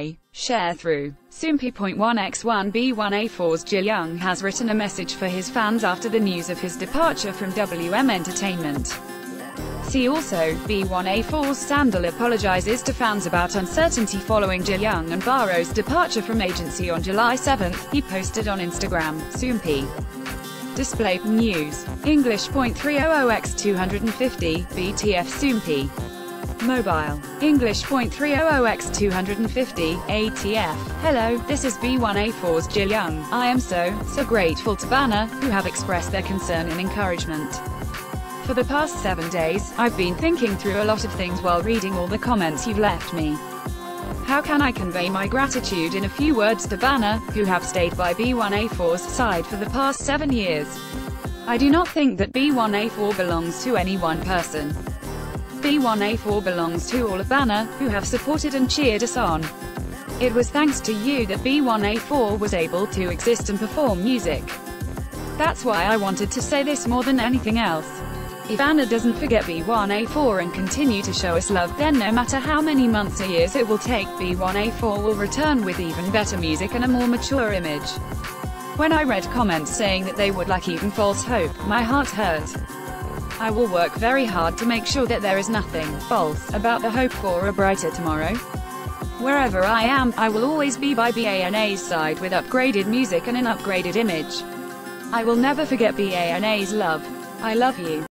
B1A. Sharethrough. Soompi.1x1 B1A4's Jinyoung has written a message for his fans after the news of his departure from WM Entertainment. See also, B1A4's Sandal apologizes to fans about uncertainty following Jinyoung and Baro's departure from agency on July 7. He posted on Instagram, Soompi. Display news. English.300x250, BTF Soompi. Mobile. English.300x250, ATF. Hello, this is B1A4's Jinyoung. I am so grateful to B1A, who have expressed their concern and encouragement. For the past 7 days, I've been thinking through a lot of things while reading all the comments you've left me. How can I convey my gratitude in a few words to B1A, who have stayed by B1A4's side for the past 7 years? I do not think that B1A4 belongs to any one person. B1A4 belongs to all of B1A, who have supported and cheered us on. It was thanks to you that B1A4 was able to exist and perform music. That's why I wanted to say this more than anything else. If B1A doesn't forget B1A4 and continue to show us love, then no matter how many months or years it will take, B1A4 will return with even better music and a more mature image. When I read comments saying that they would like even false hope, my heart hurt. I will work very hard to make sure that there is nothing false about the hope for a brighter tomorrow. Wherever I am, I will always be by B1A's side with upgraded music and an upgraded image. I will never forget B1A's love. I love you.